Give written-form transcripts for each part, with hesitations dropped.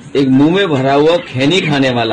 एक मुंह में भरा हुआ खैनी खाने वाला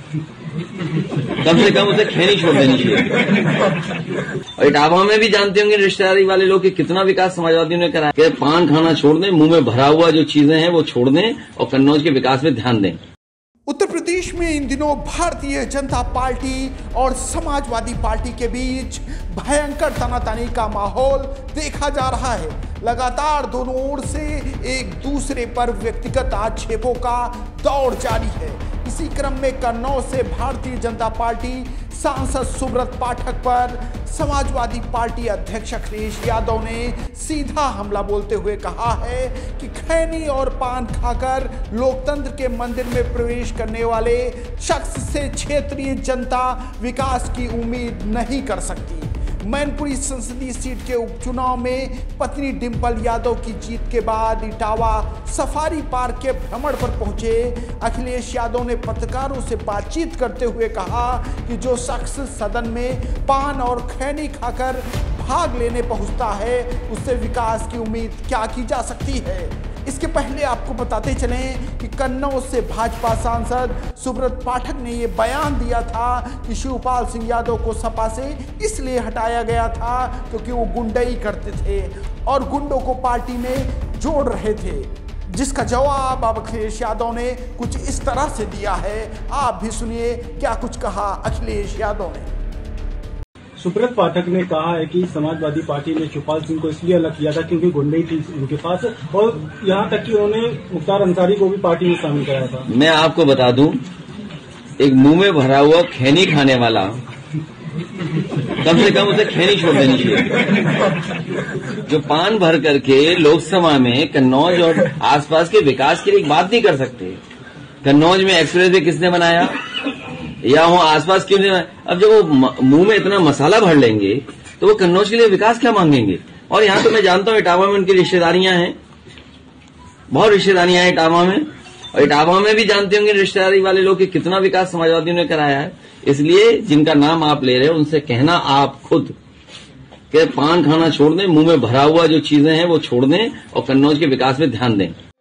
कम से कम उसे खैनी छोड़ देनी चाहिए। और इटावा में भी जानते होंगे रिश्तेदारी वाले लोग कि कितना विकास समाजवादियों ने करा कि पान खाना छोड़ दें, मुंह में भरा हुआ जो चीजें हैं वो छोड़ दें और कन्नौज के विकास में ध्यान दें। उत्तर प्रदेश में इन दिनों भारतीय जनता पार्टी और समाजवादी पार्टी के बीच भयंकर तनातनी का माहौल देखा जा रहा है। लगातार दोनों ओर से एक दूसरे पर व्यक्तिगत आक्षेपों का दौर जारी है। इसी क्रम में कन्नौज से भारतीय जनता पार्टी सांसद सुब्रत पाठक पर समाजवादी पार्टी अध्यक्ष अखिलेश यादव ने सीधा हमला बोलते हुए कहा है कि खैनी और पान खाकर लोकतंत्र के मंदिर में प्रवेश करने वाले शख्स से क्षेत्रीय जनता विकास की उम्मीद नहीं कर सकती। मैनपुरी संसदीय सीट के उपचुनाव में पत्नी डिंपल यादव की जीत के बाद इटावा सफारी पार्क के भ्रमण पर पहुंचे अखिलेश यादव ने पत्रकारों से बातचीत करते हुए कहा कि जो शख्स सदन में पान और खैनी खाकर भाग लेने पहुंचता है उससे विकास की उम्मीद क्या की जा सकती है। इसके पहले आपको बताते चलें कि कन्नौज से भाजपा सांसद सुब्रत पाठक ने ये बयान दिया था कि शिवपाल सिंह यादव को सपा से इसलिए हटाया गया था क्योंकि वो गुंडई करते थे और गुंडों को पार्टी में जोड़ रहे थे, जिसका जवाब अब अखिलेश यादव ने कुछ इस तरह से दिया है। आप भी सुनिए क्या कुछ कहा अखिलेश यादव ने। सुब्रत पाठक ने कहा है कि समाजवादी पार्टी ने शिवपाल सिंह को इसलिए अलग किया था क्योंकि गुंडई थी उनके पास, और यहाँ तक कि उन्होंने मुख्तार अंसारी को भी पार्टी में शामिल कराया था। मैं आपको बता दूं, एक मुंह में भरा हुआ खैनी खाने वाला कम से कम उसे खैनी छोड़ देनी चाहिए। जो पान भर करके लोकसभा में कन्नौज और आसपास के विकास के लिए एक बात नहीं कर सकते। कन्नौज में एक्सप्रेस वे किसने बनाया या वहां आसपास क्यों नहीं? अब जब वो मुंह में इतना मसाला भर लेंगे तो वो कन्नौज के लिए विकास क्या मांगेंगे। और यहां तो मैं जानता हूं इटावा में उनकी रिश्तेदारियां हैं, बहुत रिश्तेदारियां हैं इटावा में, और इटावा में भी जानते होंगे रिश्तेदारी वाले लोग कि कितना विकास समाजवादियों ने कराया है। इसलिए जिनका नाम आप ले रहे हो उनसे कहना आप खुद कि पान खाना छोड़ दें, मुंह में भरा हुआ जो चीजें हैं वो छोड़ दें और कन्नौज के विकास में ध्यान दें।